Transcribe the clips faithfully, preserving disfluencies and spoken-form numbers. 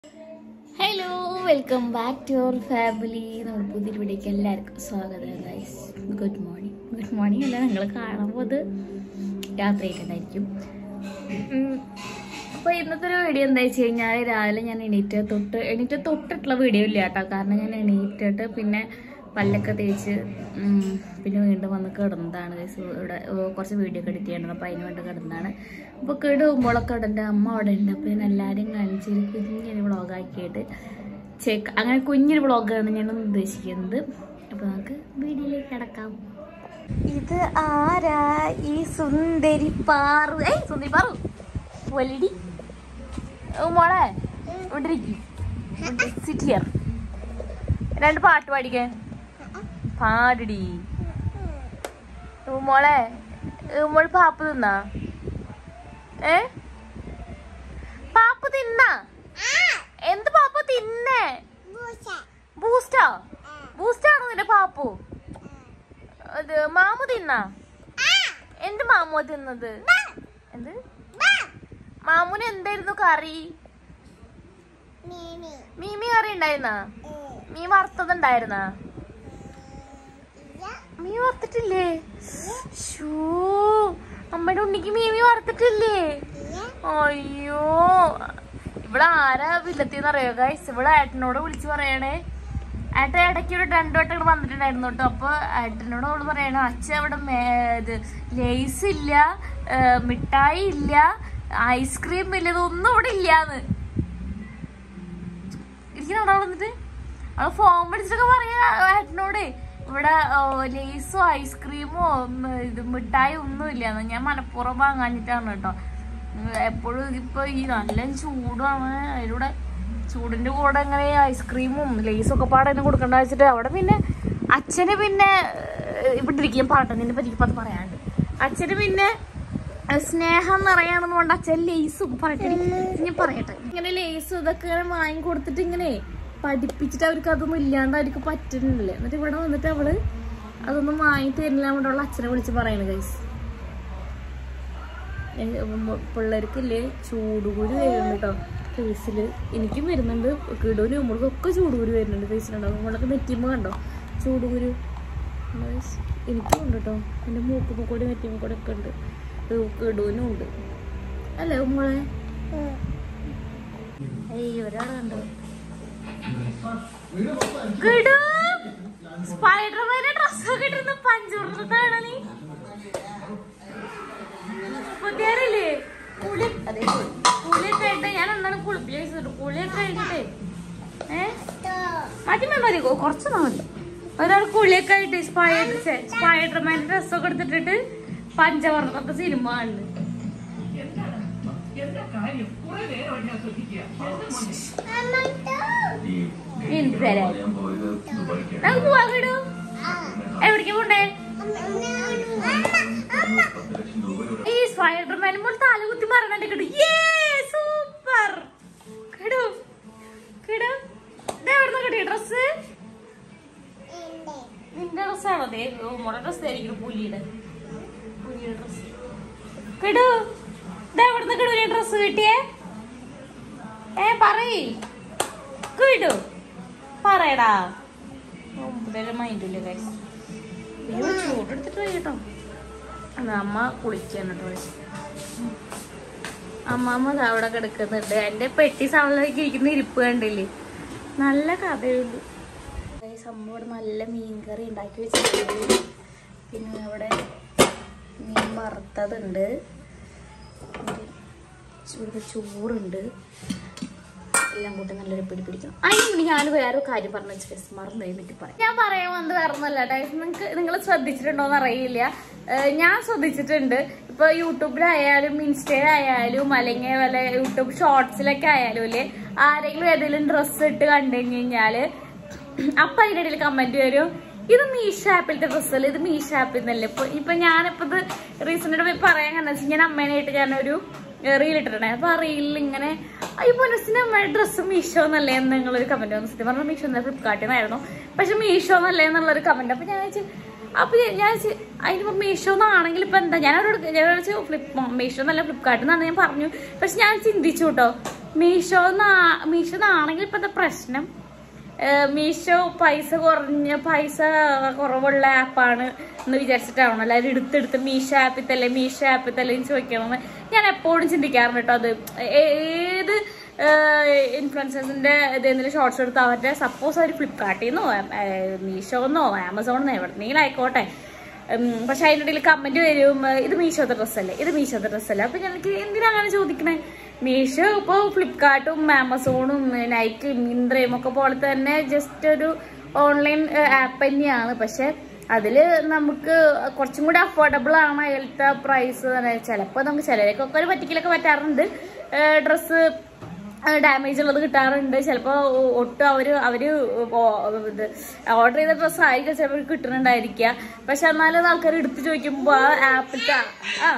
Hello, welcome back to our family. നമ്മുടെ പുതിയ വീഡിയോക്ക് എല്ലാവർക്കും സ്വാഗതം. Guys, good morning. Good morning അല്ല, നിങ്ങൾ കാണുമ്പോൾ അത് രാത്രിയായിട്ടുണ്ടായിരിക്കും. അപ്പോൾ ഇന്നത്തെ ഒരു വീഡിയോ എന്താ വെച്ച് കഴിഞ്ഞാൽ, രാവിലെ ഞാൻ എണീറ്റ് തൊട്ട് എണീറ്റ് തൊട്ടിട്ടുള്ള വീഡിയോ ഇല്ല കേട്ടോ. കാരണം ഞാൻ എണീറ്റിട്ട് പിന്നെ പല്ലൊക്കെ തേച്ച് പിന്നെ വീണ്ടും വന്ന് കിടന്നതാണ്. ഗൈസ്, ഇവിടെ കുറച്ച് വീഡിയോ ഒക്കെ എഡിറ്റ് ചെയ്യണം, അപ്പോൾ അതിന് വേണ്ടി കിടന്നതാണ്. അപ്പോൾ കിടുമ്പോഴൊക്കെ ഇടൻ്റെ അമ്മ അവിടെ ഉണ്ട്. അപ്പോൾ ഞാൻ എല്ലാവരെയും കാണിച്ചൊരു കുഞ്ഞൊരു വ്ളോഗാക്കിയിട്ട് ചെക്ക് അങ്ങനെ കുഞ്ഞൊരു വ്ളോഗാണ് ഞാൻ ഉദ്ദേശിക്കുന്നത്. അപ്പോൾ നമുക്ക് വീഡിയോയിലേക്ക് കിടക്കാം. ഇത് ആരാ ഈ സുന്ദരി പാറു? ഏയ് സുന്ദരി പാറു വലിടി മോളെ, ഇവിടെ ഇരിക്കും. Sit here. രണ്ട് പാട്ട് പാടിക്കേ, പാടിടി മോളെ. മോള് പാപ്പ് തിന്നാ? ഏ പാപ്പ് തിന്നാ? എന്ത് പാപ്പ തിന്നേ? ബൂസ്റ്റോ? ബൂസ്റ്റാണോ നിന്റെ പാപ്പു? അത് മാമു തിന്നാ? എന്ത് മാമു തിന്നത്? എന്ത് മാമുന് എന്തായിരുന്നു കറി? മീമി കറി ഉണ്ടായിരുന്നാ? മീൻ വറുത്തതുണ്ടായിരുന്നാ? മീൻ വറുത്തിട്ടില്ലേ? ഷൂ, അമ്മയുടെ ഉണ്ണിക്ക് മീമി വറുത്തിട്ടില്ലേ? അയ്യോ, ഇവിടെ ആരാ വില്ലത്തിന്ന് അറിയോ ഗൈസ്? ഇവിടെ ഏട്ടനോട് വിളിച്ചു പറയണേ. ഏട്ടൻ ഇടയ്ക്ക് ഒരു രണ്ടു വട്ടം ഇവിടെ വന്നിട്ടുണ്ടായിരുന്നു കേട്ടോ. അപ്പൊ ഏട്ടനോട് അവള് പറയണേ, അച്ഛൻ ഇവിടെ ഇത് ലേസ് ഇല്ല, മിഠായി ഇല്ല, ഐസ്ക്രീം ഇല്ല, ഇതൊന്നും ഇവിടെ ഇല്ലാന്ന് ഇരിക്കണോ വന്നിട്ട്. അവള് ഫോൺ വിളിച്ചിട്ടൊക്കെ പറയാ ഏട്ടനോട്, ഇവിടെ ലേസോ ഐസ്ക്രീമോ ഇത് മിഠായി ഒന്നും ഇല്ലാന്ന്. ഞാൻ മനപ്പുറം വാങ്ങാഞ്ഞിട്ടാണ് കേട്ടോ. എപ്പോഴും ഇപ്പൊ ഈ നല്ല ചൂടാണ്, അതിലൂടെ ചൂടിന്റെ കൂടെ എങ്ങനെ ഐസ്ക്രീമും ലേസും ഒക്കെ പാടെ കൊടുക്കണ്ട വെച്ചിട്ട് അവിടെ പിന്നെ അച്ഛന് പിന്നെ ഇവിടെ ഇരിക്കും പാട്ടതിനെ പറ്റി അത് പറയാണ്ട്. അച്ഛന് പിന്നെ സ്നേഹം നിറയാണെന്ന് കൊണ്ട് അച്ഛൻ ലേസും പറയട്ടെ ഞാൻ പറയട്ടെ ഇങ്ങനെ ലേസും ഇതൊക്കെ ഇങ്ങനെ വാങ്ങി കൊടുത്തിട്ട് ഇങ്ങനെ പഠിപ്പിച്ചിട്ട് അവർക്ക് അതൊന്നും ഇല്ലാണ്ട് അവർക്ക് പറ്റുന്നില്ല. എന്നിട്ട് ഇവിടെ വന്നിട്ട് അവള് അതൊന്നും വാങ്ങി തരില്ല കൊണ്ടുള്ള അച്ഛനെ വിളിച്ച് പറയണ ഗൈസ്. പിള്ളേർക്കില്ലേ ചൂടുകൂടി വരുന്നുണ്ട് കേട്ടോ ഫേസില്. എനിക്കും വരുന്നുണ്ട്, കിടൂന് നമ്മൾക്കൊക്കെ ചൂടുകൂരി വരുന്നുണ്ട് ഫേസിലുണ്ടാവും. നമ്മളൊക്കെ നെറ്റിമ്മ കണ്ടോ ചൂടുകുരു? എനിക്കും ഉണ്ട് കേട്ടോ, എൻ്റെ മൂക്കുമ്പോ കൂടി നെറ്റിമ്മ കൂടെ ഒക്കെ ഉണ്ട്, കിടൂനും ഉണ്ട് അല്ലേ മോളെ? ഏയ് ഒരാള് കണ്ടോ കിടു സ്പൈഡർമാന്റെ ഡ്രസ്സൊക്കെ ഇട്ടിരുന്ന പഞ്ചൂർന്നതാണ് നീ. പുതിയറില്ലേ കുളി? അതെ, കുളിയൊക്കെ ആയിട്ട് ഞാൻ എന്താണ് കുളിപ്പിച്ചു കുളിയൊക്കെ കഴിഞ്ഞിട്ടേ ഏഹ് മതി മതി കുറച്ച് മതി. ഒരാൾ കുളിയൊക്കെ ആയിട്ട് സ്പൈഡർ സ്പൈഡർമാന്റെ ഡ്രസ്സൊക്കെ എടുത്തിട്ടിട്ട് പഞ്ചവർണ്ണത്തെ സിനിമ ഉണ്ട്. നമുക്ക് പോവാ കിടു. എവിടേക്ക് പോണ്ടേ? ഈ സ്പൈഡർമാൻ പോലെ തല കുത്തി മറന്നിട്ട് കിടു. സൂപ്പർ കിടു. കിടു എവിടുന്ന കിട്ടിയ ഡ്രസ്? നിന്റെ ഡ്രസ്സാണോ? ദേ മോടെ ഡ്രസ് ആയിരിക്കും, പുലിയുടെ പുലിയുടെ ഡ്രസ്. കിടു ഇതെവിടുന്ന് കിടൂലേ ഡ്രസ് കിട്ടിയേ? ഏ പറയ് കിടു, പറയടാ. മൈൻഡില്ലേ ഗൈസ്? അയ്യോ ചൂടെടുത്തിട്ട് പോയി കേട്ടോ. അമ്മ കുളിക്കാൻ കേട്ടോ. അമ്മാമ്മ അവിടെ കിടക്കുന്നുണ്ട്. എൻ്റെ പെട്ടി സവളിലേക്ക് ഇരിക്കുന്ന ഇരിപ്പ് കണ്ടില്ലേ? നല്ല കഥയുണ്ട്. അമ്മ ഇവിടെ നല്ല മീൻകറി ഉണ്ടാക്കി വെച്ചിട്ടുണ്ട്. പിന്നെ അവിടെ മീൻ വറുത്തതുണ്ട്, ഇവിടെ ചോറുണ്ട്, എല്ലാം കൂട്ടി നല്ലൊരു പിടി പിടിക്കണം. അതിന് ഞാൻ വേറെ കാര്യം പറഞ്ഞു വെച്ചിട്ട് മറന്നു കഴിഞ്ഞിട്ട് പറയാം. ഞാൻ പറയാൻ വന്നത് വേറെ ഒന്നല്ല കേട്ടോ. നിങ്ങൾക്ക് നിങ്ങൾ ശ്രദ്ധിച്ചിട്ടുണ്ടോന്ന് അറിയില്ല, ഞാൻ ശ്രദ്ധിച്ചിട്ടുണ്ട്. ഇപ്പൊ യൂട്യൂബിലായാലും ഇൻസ്റ്റയിലായാലും അല്ലെങ്കിൽ വല്ല യൂട്യൂബ് ഷോർട്സിലൊക്കെ ആയാലും അല്ലേ, ആരെങ്കിലും ഏതെങ്കിലും ഡ്രസ്സ് ഇട്ട് കണ്ടു കഴിഞ്ഞ് കഴിഞ്ഞാല് അപ്പൊ അതിന്റെ ഇടയിൽ കമന്റ് വരും, ഇത് മീഷോ ആപ്പിലത്തെ ഡ്രസ്സല്ലേ, ഇത് മീഷോ ആപ്പിൽ നിന്നല്ലേ. ഇപ്പൊ ഇപ്പൊ ഞാനിപ്പോ ഇത് റീസെന്റ് പോയി പറയാൻ കാരണം വെച്ചാൽ ഞാൻ അമ്മേനായിട്ട് ഞാനൊരു റീൽ ഇട്ടിട്ടുണ്ടേ. അപ്പൊ ആ റീലിൽ ഇങ്ങനെ ഈ പൊന്നസിന്റെ അമ്മയുടെ ഡ്രസ്സ് മീഷോ എന്നല്ലേ എന്ന് നിങ്ങളൊരു കമന്റ് വന്നു. സത്യം പറഞ്ഞാൽ മീഷോ എന്നാ ഫ്ലിപ്കാർട്ടിൽ നിന്നായിരുന്നു, പക്ഷെ മീഷോ എന്നല്ലേ എന്നുള്ളൊരു കമന്റ്. അപ്പൊ ഞാൻ വെച്ച് അപ്പൊ ഞാൻ അതിനിപ്പോ മീഷോ എന്നാണെങ്കിൽ ഇപ്പൊ എന്താ, ഞാനവരോട് ഞാൻ ഫ്ലിപ്പ് മീഷോ എന്നല്ല ഫ്ലിപ്കാർട്ടിൽ നിന്നാണ് ഞാൻ പറഞ്ഞു. പക്ഷെ ഞാൻ ചിന്തിച്ചു കേട്ടോ, മീഷോ മീഷോ ആണെങ്കിൽ ഇപ്പത്തെ പ്രശ്നം മീഷോ പൈസ കുറഞ്ഞ പൈസ കുറവുള്ള ആപ്പാണ് എന്ന് വിചാരിച്ചിട്ടാവണം. എല്ലാവരും എടുത്തെടുത്ത് മീഷോ ആപ്പിൽ തന്നെ മീഷോ ആപ്പിൽ തന്നെ ചോദിക്കണമെന്ന് ഞാൻ എപ്പോഴും ചിന്തിക്കാറുണ്ട് കേട്ടോ. അത് ഏത് ഇൻഫ്ലുവൻസേഴ്സിന്റെ ഇതെന്തെങ്കിലും ഷോർട്സ് എടുത്ത് അവരുടെ സപ്പോസ് അവർ ഫ്ലിപ്കാർട്ടിൽ നിന്നോ മീഷോന്നോ ആമസോണിന്നോ എവിടെന്നെങ്കിലും ആയിക്കോട്ടെ, പക്ഷെ അതിൻ്റെ ഇടയിൽ കമന്റ് വരും ഇത് മീഷോത്തെ ഡ്രസ്സല്ലേ ഇത് മീഷോത്തെ ഡ്രസ്സല്ലേ. അപ്പൊ എനിക്ക് എന്തിനാ അങ്ങനെ ചോദിക്കണേ? മീഷോ ഇപ്പോൾ ഫ്ലിപ്കാർട്ടും ആമസോണും നൈക്കും മിന്ത്രയും ഒക്കെ പോലെ തന്നെ ജസ്റ്റ് ഒരു ഓൺലൈൻ ആപ്പ് തന്നെയാണ്. പക്ഷെ അതില് നമുക്ക് കുറച്ചും കൂടി അഫോർഡബിൾ ആണ് അതിലത്തെ പ്രൈസ്. ചിലപ്പോൾ നമുക്ക് ചിലരൊക്കെ ഒരു പറ്റിക്കലൊക്കെ പറ്റാറുണ്ട്, ഡ്രസ്സ് ഡാമേജ് ഉള്ളത് കിട്ടാറുണ്ട്. ചിലപ്പോൾ ഒട്ടും അവര് അവര് ഇത് ഓർഡർ ചെയ്ത ഡ്രസ്സ് ആയിരിക്കും ചിലപ്പോൾ കിട്ടുന്നുണ്ടായിരിക്കുക. പക്ഷെ എന്നാലും ആൾക്കാർ എടുത്ത് ചോദിക്കുമ്പോൾ ആ ആപ്പിലത്തെ ആ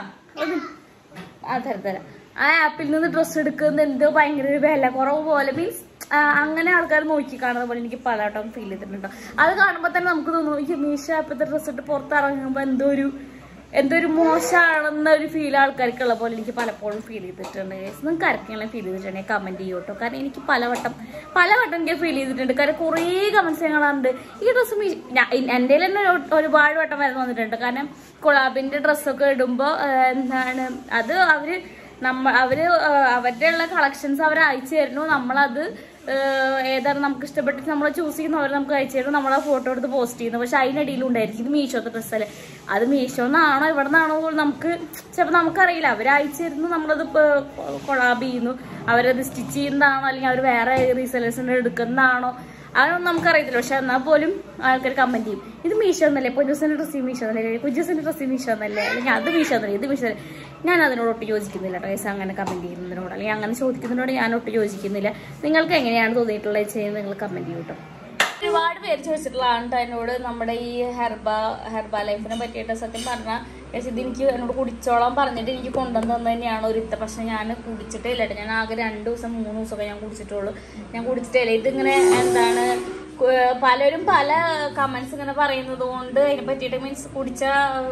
ആ തരം തരാം ആ ആപ്പിൽ നിന്ന് ഡ്രസ്സ് എടുക്കുന്നത് എന്തോ ഭയങ്കര ഒരു വില കുറവ് പോലെ, മീൻസ് അങ്ങനെ ആൾക്കാർ നോക്കി കാണുന്ന പോലെ എനിക്ക് പലവട്ടം ഫീൽ ചെയ്തിട്ടുണ്ടോ. അത് കാണുമ്പോൾ തന്നെ നമുക്ക് തോന്നുന്നു ഈ മീഷോ ആപ്പിലത്തെ ഡ്രസ്സ് ഇട്ട് പുറത്തിറങ്ങുമ്പോൾ എന്തോ ഒരു എന്തോ ഒരു മോശമാണെന്ന ഒരു ഫീൽ ആൾക്കാർക്കുള്ള പോലെ എനിക്ക് പലപ്പോഴും ഫീൽ ചെയ്തിട്ടുണ്ട്. നിങ്ങൾക്ക് ആർക്കെങ്കിലും ഫീൽ ചെയ്തിട്ടുണ്ടെങ്കിൽ കമന്റ് ചെയ്യും കേട്ടോ. കാരണം എനിക്ക് പലവട്ടം പലവട്ടം എനിക്ക് ഫീൽ ചെയ്തിട്ടുണ്ട്. കാരണം കുറേ കമന്റ്സ് ഞാൻ കാണാറുണ്ട് ഈ ഡ്രസ്സ് മീ എൻ്റെ തന്നെ ഒരുപാട് വട്ടം വരെ വന്നിട്ടുണ്ട്. കാരണം കൊളാബിന്റെ ഡ്രസ്സൊക്കെ ഇടുമ്പോൾ എന്താണ് അത് അവര് നമ്മ അവര് അവരുടെ ഉള്ള കളക്ഷൻസ് അവർ അയച്ചു തരുന്നു, നമ്മളത് ഏതാണ് നമുക്ക് ഇഷ്ടപ്പെട്ടിട്ട് നമ്മൾ ചൂസ് ചെയ്യുന്ന അവർ നമുക്ക് അയച്ചു തരുന്നു, നമ്മളാ ഫോട്ടോ എടുത്ത് പോസ്റ്റ് ചെയ്യുന്നു. പക്ഷെ അതിനിടയിലും ഉണ്ടായിരിക്കും ഇത് മീഷോത്തെ ഡ്രസ്സല്ലേ, അത് മീഷോന്നാണോ ഇവിടെ നിന്നാണോ നമുക്ക് ചിലപ്പോൾ നമുക്കറിയില്ല. അവർ അയച്ചു തരുന്നു, നമ്മളത് കൊളാബ് ചെയ്യുന്നു, അവരത് സ്റ്റിച്ച് ചെയ്യുന്നതാണോ അല്ലെങ്കിൽ അവർ വേറെ റീസെലേഴ്സിന്റെ എടുക്കുന്നതാണോ അതൊന്നും നമുക്കറിയത്തില്ല. പക്ഷെ എന്നാൽ പോലും ആൾക്കാർ കമന്റ് ചെയ്യും ഇത് മീഷോ എന്നല്ലേ, പൊന്നൂസിന്റെ ഡ്രസ്സ് മീഷോ എന്നല്ലേ, കുജൂസിന്റെ ഡ്രസ്സ് മീഷോ എന്നല്ലേ, അല്ലെങ്കിൽ അത് മീഷോ എന്നല്ലേ ഇത് മീഷോ. ഞാൻ അതിനോട് ഒട്ട് യോജിക്കുന്നില്ല കേട്ടോ. അങ്ങനെ കമന്റ് ചെയ്യുന്നതിനോട് അല്ലെങ്കിൽ അങ്ങനെ ചോദിക്കുന്നതിനോട് ഞാൻ ഒട്ട് യോജിക്കുന്നില്ല. നിങ്ങൾക്ക് എങ്ങനെയാണ് തോന്നിയിട്ടുള്ളത് ചെയ്യുന്നത് നിങ്ങൾ കമന്റ് ചെയ്യും കേട്ടോ. ഒരുപാട് പേര് ചോദിച്ചിട്ടുള്ളതാണ് എന്നോട് നമ്മുടെ ഈ ഹെർബ ഹെർബ ലൈഫിനെ പറ്റിയിട്ട്. സത്യം പറഞ്ഞാൽ ഇത് എനിക്ക് എന്നോട് കുടിച്ചോളാൻ പറഞ്ഞിട്ട് എനിക്ക് കൊണ്ടുവന്ന് തന്നെ തന്നെയാണ് ഒരു ഇത്ത. പക്ഷെ ഞാൻ കുടിച്ചിട്ടേ ഇല്ല കേട്ടോ. ഞാൻ ആകെ രണ്ട് ദിവസം മൂന്ന് ദിവസമൊക്കെ ഞാൻ കുടിച്ചിട്ടുള്ളൂ. ഞാൻ കുടിച്ചിട്ടേ ഇല്ല. ഇതിങ്ങനെ എന്താണ് പലരും പല കമന്റ്സ് ഇങ്ങനെ പറയുന്നത് കൊണ്ട് അതിനെ പറ്റിയിട്ട് മീൻസ് കുടിച്ച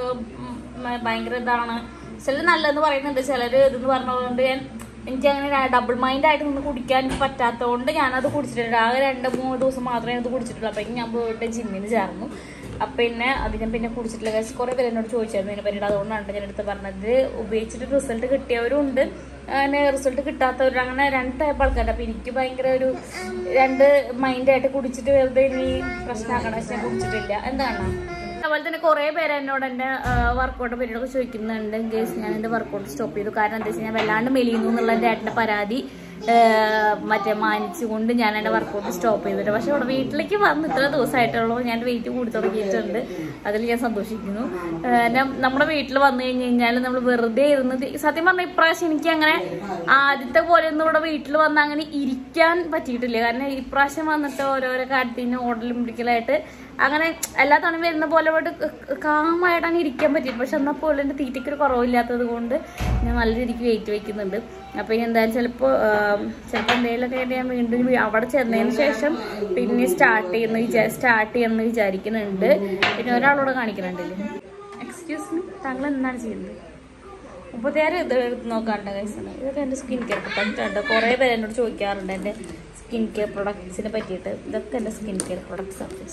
ഭയങ്കര ഇതാണ്, ചിലർ നല്ലതെന്ന് പറയുന്നുണ്ട്, ചിലർ ഇതെന്ന് പറഞ്ഞതുകൊണ്ട് ഞാൻ എനിക്ക് അങ്ങനെ ഡബിൾ മൈൻഡ് ആയിട്ട് നിന്ന് കുടിക്കാൻ പറ്റാത്തതുകൊണ്ട് ഞാനത് കുടിച്ചിട്ടുണ്ട്. ആകെ രണ്ട് മൂന്ന് ദിവസം മാത്രമേ അത് കുടിച്ചിട്ടുള്ളൂ. അപ്പോഴേക്കും ഞാൻ പോയിട്ട് ജിമ്മിന് ചേർന്നു. അപ്പം പിന്നെ അതിനെ പിന്നെ കുടിച്ചിട്ടില്ല. കുറേ പേര് എന്നോട് ചോദിച്ചായിരുന്നു ഇതിനെ പറ്റിയിട്ട്. അതുകൊണ്ടാണ് ഞാൻ എടുത്ത് പറഞ്ഞത്. ഉപയോഗിച്ചിട്ട് റിസൾട്ട് കിട്ടിയവരും ഉണ്ട്, അങ്ങനെ റിസൾട്ട് കിട്ടാത്തവരും, അങ്ങനെ രണ്ട് ടൈപ്പ് ആൾക്കാരുണ്ട്. അപ്പം എനിക്ക് ഭയങ്കര ഒരു രണ്ട് മൈൻഡായിട്ട് കുടിച്ചിട്ട് വെറുതെ ഇനി പ്രശ്നമാക്കണം. പക്ഷെ ഞാൻ കുടിച്ചിട്ടില്ല. എന്താണ് അതുപോലെ തന്നെ കുറേ പേര് എന്നോട് എൻ്റെ വർക്കൗട്ട് പീരീഡൊക്കെ ചോദിക്കുന്നുണ്ട്. കേസ് ഞാൻ എൻ്റെ വർക്കൗട്ട് സ്റ്റോപ്പ് ചെയ്തു. കാരണം എന്താ വെച്ചാൽ ഞാൻ വല്ലാണ്ട് മെലിയുന്നു എന്നുള്ള എൻ്റെ ഏട്ടൻ്റെ പരാതി മറ്റേ മാനിച്ചുകൊണ്ട് ഞാൻ എൻ്റെ വർക്കൗട്ട് സ്റ്റോപ്പ് ചെയ്തിട്ട്. പക്ഷെ ഇവിടെ വീട്ടിലേക്ക് വന്ന് ഇത്ര ദിവസമായിട്ടുള്ളൂ ഞാൻ വെയിറ്റ് കൂടി തുടങ്ങിയിട്ടുണ്ട്. അതിൽ ഞാൻ സന്തോഷിക്കുന്നു. നമ്മുടെ വീട്ടിൽ വന്നു കഴിഞ്ഞ് കഴിഞ്ഞാൽ നമ്മൾ വെറുതെ ഇരുന്ന് സത്യം പറഞ്ഞാൽ ഇപ്രാവശ്യം എനിക്ക് അങ്ങനെ ആദ്യത്തെ പോലെ ഒന്നും ഇവിടെ വീട്ടിൽ വന്ന് അങ്ങനെ ഇരിക്കാൻ പറ്റിയിട്ടില്ല. കാരണം ഇപ്രാവശ്യം വന്നിട്ട് ഓരോരോ കാര്യത്തിന് ഓടലും പിടിക്കലായിട്ട് അങ്ങനെ എല്ലാ തവണ വരുന്ന പോലെ പോയിട്ട് കാമായിട്ടാണ് ഇരിക്കാൻ പറ്റിയത്. പക്ഷെ എന്നാൽ പോലും എൻ്റെ തീറ്റയ്ക്കൊരു കുറവില്ലാത്തത് കൊണ്ട് ഞാൻ നല്ല രീതിക്ക് വെയിറ്റ് വയ്ക്കുന്നുണ്ട്. അപ്പം ഇനി എന്തായാലും ചിലപ്പോൾ ചിലപ്പോൾ എന്തെങ്കിലുമൊക്കെ ആയിട്ട് ഞാൻ വീണ്ടും അവിടെ ചെന്നതിന് ശേഷം പിന്നെ സ്റ്റാർട്ട് ചെയ്യുന്ന വിചാ സ്റ്റാർട്ട് ചെയ്യുമെന്ന് വിചാരിക്കുന്നുണ്ട്. പിന്നെ ഒരാളോട് കാണിക്കുന്നുണ്ടല്ലേ. എക്സ്ക്യൂസ് മീ, താങ്കൾ എന്താണ് ചെയ്യുന്നത്? മുപ്പത്തിയാറ് ഇത് എടുത്ത് നോക്കാണ്ട് കൈസാണ്. ഇതൊക്കെ എൻ്റെ സ്കിൻ കെയർ പ്രൊഡക്റ്റ് ഉണ്ട്. കുറേ പേര് എന്നോട് ചോദിക്കാറുണ്ട് എൻ്റെ സ്കിൻ കെയർ പ്രൊഡക്ട്സിനെ പറ്റിയിട്ട്. ഇതൊക്കെ എൻ്റെ സ്കിൻ കെയർ പ്രൊഡക്ട്സ് ആണ്.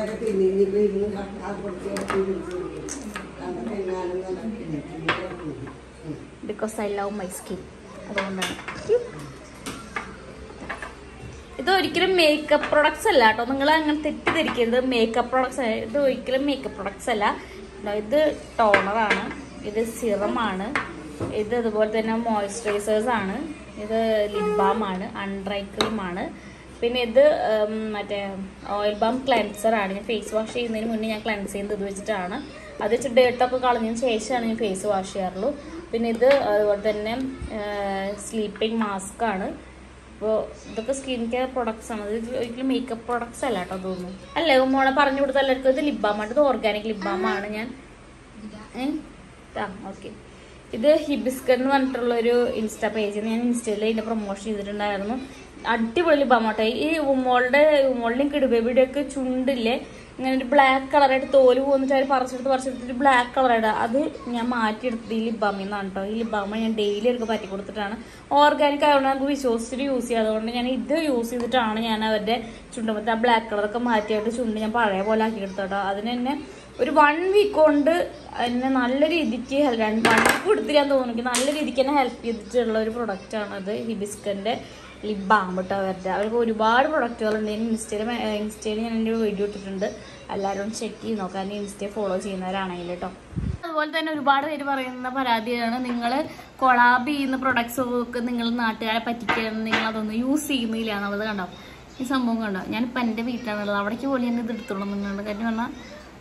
Because I love my skin, അതുകൊണ്ടാണ്. ഇത് ഒരിക്കലും മേക്കപ്പ് പ്രൊഡക്ട്സ് അല്ല കേട്ടോ, നിങ്ങൾ അങ്ങനെ തെറ്റിദ്ധരിക്കരുത്. മേക്കപ്പ് പ്രൊഡക്ട്സ് ഇത് ഒരിക്കലും മേക്കപ്പ് പ്രൊഡക്ട്സ് അല്ല. ഇത് ടോണറാണ്, ഇത് സിറമാണ്, ഇത് അതുപോലെ തന്നെ മോയ്സ്ചറൈസേഴ്സ് ആണ്, ഇത് ലിപ് ബാം ആണ്, അൺഡ്രൈ ക്രീമാണ്, പിന്നെ ഇത് മറ്റേ ഓയിൽ ബാം ക്ലെൻസർ ആണ്. ഞാൻ ഫേസ് വാഷ് ചെയ്യുന്നതിന് മുന്നേ ഞാൻ ക്ലെൻസ് ചെയ്യുന്നത് ഇത് വെച്ചിട്ടാണ്. അത് വെച്ച് ഡേർട്ടൊക്കെ കളഞ്ഞതിന് ശേഷമാണ് ഞാൻ ഫേസ് വാഷ് ചെയ്യാറുള്ളൂ. പിന്നെ ഇത് അതുപോലെ തന്നെ സ്ലീപ്പിംഗ് മാസ്ക് ആണ്. അപ്പോൾ ഇതൊക്കെ സ്കിൻ കെയർ പ്രൊഡക്ട്സ് ആണ്. ഇത് ഒരിക്കലും മേക്കപ്പ് പ്രൊഡക്ട്സ് അല്ല കേട്ടോ തോന്നുന്നു. അല്ലേ മോളെ പറഞ്ഞു കൊടുത്ത എല്ലാവർക്കും ഇത് ലിപ് ബാമാണ്. ഇത് ഓർഗാനിക് ലിപ് ബാമാണ്. ഞാൻ ആ ഓക്കെ. ഇത് ഹിബിസ്കർ എന്ന് പറഞ്ഞിട്ടുള്ളൊരു ഇൻസ്റ്റാ പേജിൽ ഞാൻ ഇൻസ്റ്റയിൽ ഇതിൻ്റെ പ്രൊമോഷൻ ചെയ്തിട്ടുണ്ടായിരുന്നു. അടിപൊളി ലിപ് ബാം ആട്ടെ. ഈ ഉമ്മോളുടെ ഉമ്മോളുടെ കിടുബേബിയുടെ ഒക്കെ ചുണ്ടില്ലേ ഇങ്ങനെ ഒരു ബ്ലാക്ക് കളറായിട്ട് തോല് പോന്നിട്ട് അവർ പറിച്ചെടുത്ത് പറിച്ചെടുത്തിട്ട് ബ്ലാക്ക് കളറായിട്ട് അത് ഞാൻ മാറ്റിയെടുത്തത് ഈ ലിപ് ബാമിൽ നിന്നാണ് കേട്ടോ. ഈ ലിപ് ബാമ ഞാൻ ഡെയിലി അവർക്ക് പറ്റി കൊടുത്തിട്ടാണ്. ഓർഗാനിക് ആയതുകൊണ്ട് നമുക്ക് വിശ്വസിച്ചിട്ട് യൂസ് ചെയ്യാം. അതുകൊണ്ട് ഞാൻ ഇത് യൂസ് ചെയ്തിട്ടാണ് ഞാൻ അവരുടെ ചുണ്ടുമ്പത്തെ ആ ബ്ലാക്ക് കളറൊക്കെ മാറ്റിയിട്ട് ചുണ്ട് ഞാൻ പഴയ പോലെ ആക്കി എടുത്തു കേട്ടോ. അതിന് തന്നെ ഒരു വൺ വീക്ക് കൊണ്ട് എന്നെ നല്ല രീതിക്ക് രണ്ട് വൺ വീക്ക് കൊടുത്തില്ലാൻ തോന്നുന്നു. നല്ല രീതിക്ക് എന്നെ ഹെൽപ്പ് ചെയ്തിട്ടുള്ള ഒരു പ്രൊഡക്റ്റാണ് അത്. ഹിബിസ്കൻ്റെ ലിപ് ബാം കേട്ടോ അവരുടെ. അവർക്ക് ഒരുപാട് പ്രൊഡക്റ്റുകളുണ്ട്. ഇൻസ്റ്റയിൽ ഇൻസ്റ്റയിൽ ഞാൻ എൻ്റെ വീഡിയോ ഇട്ടിട്ടുണ്ട്. എല്ലാവരും ചെക്ക് ചെയ്ത് നോക്കാം. എൻ്റെ ഇൻസ്റ്റയെ ഫോളോ ചെയ്യുന്നവരാണെങ്കിൽ കേട്ടോ. അതുപോലെ തന്നെ ഒരുപാട് പേര് പറയുന്ന പരാതിയാണ് നിങ്ങൾ കൊളാബ് ചെയ്യുന്ന പ്രൊഡക്ട്സ് ഒക്കെ നിങ്ങൾ നാട്ടുകാരെ പറ്റിക്കാൻ നിങ്ങൾ അതൊന്നും യൂസ് ചെയ്യുന്നില്ല എന്നുള്ളത്. കണ്ടോ ഈ സംഭവം കണ്ടോ. ഞാനിപ്പോൾ എൻ്റെ വീട്ടിലാണുള്ളത്. അവിടേക്ക് പോലെ തന്നെ ഇത് എടുത്തോളൂ നിങ്ങളുടെ കാര്യം പറഞ്ഞാൽ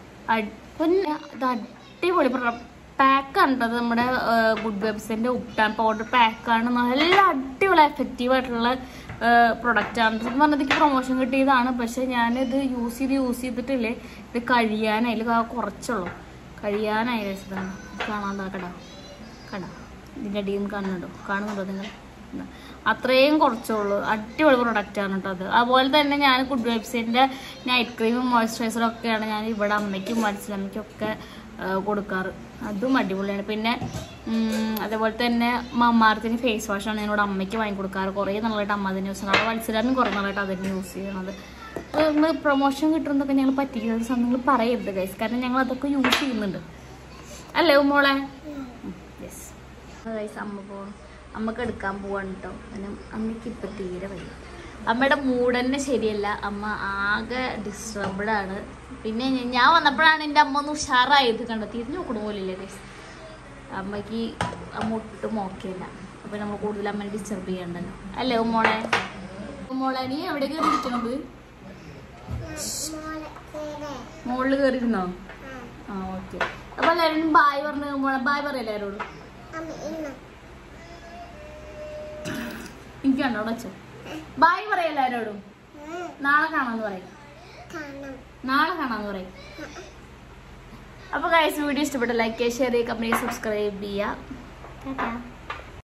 പിന്നെ ഇത് അടിപൊളി പാക്കാണ് കേട്ടോ. അത് നമ്മുടെ ഗുഡ് വെബ്സിൻ്റെ ഉപ്ടാൻ പൗഡർ പാക്കാണ്. നല്ല അടിപൊളി എഫക്റ്റീവായിട്ടുള്ള പ്രൊഡക്റ്റാണ്. സത്യം പറഞ്ഞാൽ എനിക്ക് പ്രൊമോഷൻ കിട്ടിയതാണ്. പക്ഷേ ഞാനിത് യൂസ് ചെയ്ത് യൂസ് ചെയ്തിട്ടില്ലേ ഇത് കഴിയാനായി അതിൽ കുറച്ചുള്ളൂ കഴിയാനായി രസമാണ്. കാണാൻ കടാ കടാ ഇതിൻ്റെ അടിയിൽ നിന്ന് കാണുന്നുണ്ടോ കാണുന്നുണ്ടോ നിങ്ങൾ? അത്രയും കുറച്ചുള്ളൂ. അടിപൊളി പ്രൊഡക്റ്റാണ് കേട്ടോ അത്. അതുപോലെ തന്നെ ഞാൻ ഗുഡ് വെബ്സിൻ്റെ നൈറ്റ് ക്രീമും മോയ്സ്ചറൈസറും ഒക്കെയാണ് ഞാൻ ഇവിടെ അമ്മയ്ക്കും മത്സരമ്മയ്ക്കും ഒക്കെ കൊടുക്കാറ്. അതും അടിപൊളിയാണ്. പിന്നെ അതേപോലെ തന്നെ മമ്മാർത്തിന് ഫേസ് വാഷാണ് ഞാനിവിടെ അമ്മയ്ക്ക് വാങ്ങി കൊടുക്കാറ്. കുറേ നല്ലതായിട്ട് അമ്മ അതിന് യൂസ് ചെയ്യണം. മത്സരനും കുറേ നല്ലതായിട്ട് അതിന് യൂസ് ചെയ്യണത്. നമ്മൾ പ്രൊമോഷൻ കിട്ടുന്നതൊക്കെ ഞങ്ങൾ പറ്റിക്കുന്നത് നിങ്ങൾ പറയരുത് ഗൈസ്. കാരണം ഞങ്ങൾ അതൊക്കെ യൂസ് ചെയ്യുന്നുണ്ട് അല്ലേ മോളെ? Yes guys. അമ്മ പോകണം. അമ്മക്ക് എടുക്കാൻ പോവാണ് കേട്ടോ. കാരണം അമ്മയ്ക്ക് ഇപ്പം തീരെ വയ്യ. അമ്മയുടെ മൂഡ് തന്നെ ശരിയല്ല. അമ്മ ആകെ ഡിസ്റ്റർബ്ഡ് ആണ്. പിന്നെ ഞാൻ വന്നപ്പോഴാണ് എൻ്റെ അമ്മ ഒന്ന് ഉഷാറായത്. കണ്ടോ തിരിഞ്ഞു നോക്കണ പോലില്ലേ ഗൈസ്. അമ്മയ്ക്ക് അമ്മ ഒട്ടും ഓക്കെയല്ല. അപ്പം നമ്മൾ കൂടുതൽ അമ്മനെ ഡിസ്റ്റർബ് ചെയ്യണ്ടല്ലോ അല്ലേ ഉമ്മോളെ? ഉമ്മോളെ നീ എവിടെ കയറിയിരിക്കണത്? മുകളിൽ കയറിയിരുന്നോ? ആ ഓക്കെ. അപ്പോൾ എല്ലാവരും ബായ് പറഞ്ഞു ഉമ്മോളെ. ബായ് പറയാം എല്ലാവരോടും. എനിക്ക് കണ്ടോ അച്ഛൻ ബായ് പറയാം എല്ലാവരോടും. നാളെ കാണാന്ന് പറയും. നാളെ കാണാന്ന് പറയും. അപ്പൊ ഗൈസ് വീഡിയോ ഇഷ്ടപ്പെട്ട ലൈക്ക് ചെയ്യുക, ഷെയർ ചെയ്യുക, കമന്റ് ചെയ്യുക, സബ്സ്ക്രൈബ് ചെയ്യുക.